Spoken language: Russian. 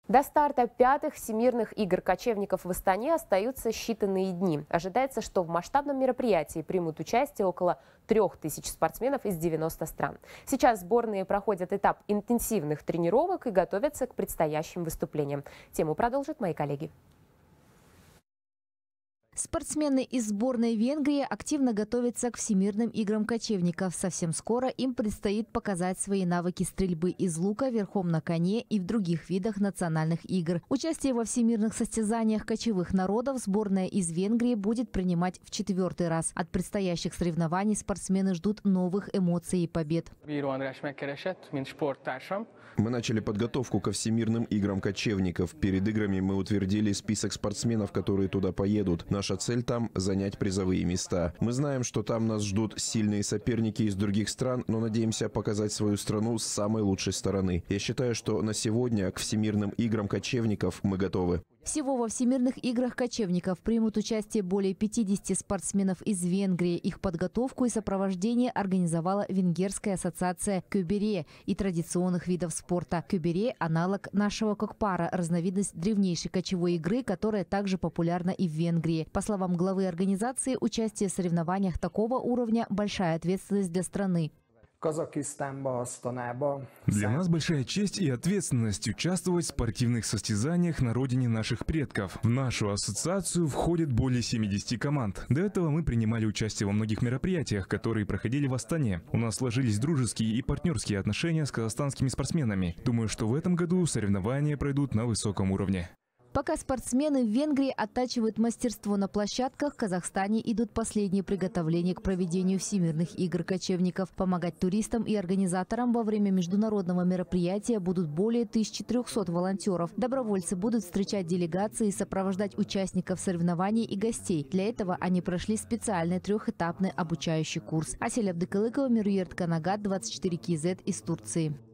До старта пятых всемирных игр кочевников в Астане остаются считанные дни. Ожидается, что в масштабном мероприятии примут участие около 3000 спортсменов из 90 стран. Сейчас сборные проходят этап интенсивных тренировок и готовятся к предстоящим выступлениям. Тему продолжат мои коллеги. Спортсмены из сборной Венгрии активно готовятся к всемирным играм кочевников. Совсем скоро им предстоит показать свои навыки стрельбы из лука верхом на коне и в других видах национальных игр. Участие во всемирных состязаниях кочевых народов сборная из Венгрии будет принимать в 4-й раз. От предстоящих соревнований спортсмены ждут новых эмоций и побед. Мы начали подготовку ко всемирным играм кочевников. Перед играми мы утвердили список спортсменов, которые туда поедут. Наша цель там – занять призовые места. Мы знаем, что там нас ждут сильные соперники из других стран, но надеемся показать свою страну с самой лучшей стороны. Я считаю, что на сегодня к всемирным играм кочевников мы готовы. Всего во всемирных играх кочевников примут участие более 50 спортсменов из Венгрии. Их подготовку и сопровождение организовала Венгерская ассоциация кёбере и традиционных видов спорта. Кёбере – аналог нашего кокпара, разновидность древнейшей кочевой игры, которая также популярна и в Венгрии. По словам главы организации, участие в соревнованиях такого уровня – большая ответственность для страны. Для нас большая честь и ответственность участвовать в спортивных состязаниях на родине наших предков. В нашу ассоциацию входит более 70 команд. До этого мы принимали участие во многих мероприятиях, которые проходили в Астане. У нас сложились дружеские и партнерские отношения с казахстанскими спортсменами. Думаю, что в этом году соревнования пройдут на высоком уровне. Пока спортсмены в Венгрии оттачивают мастерство на площадках, в Казахстане идут последние приготовления к проведению всемирных игр кочевников. Помогать туристам и организаторам во время международного мероприятия будут более 1300 волонтеров. Добровольцы будут встречать делегации и сопровождать участников соревнований и гостей. Для этого они прошли специальный 3-этапный обучающий курс. Асель Абдыкалыкова, Мируерт Канагат, 24 КЗ из Турции.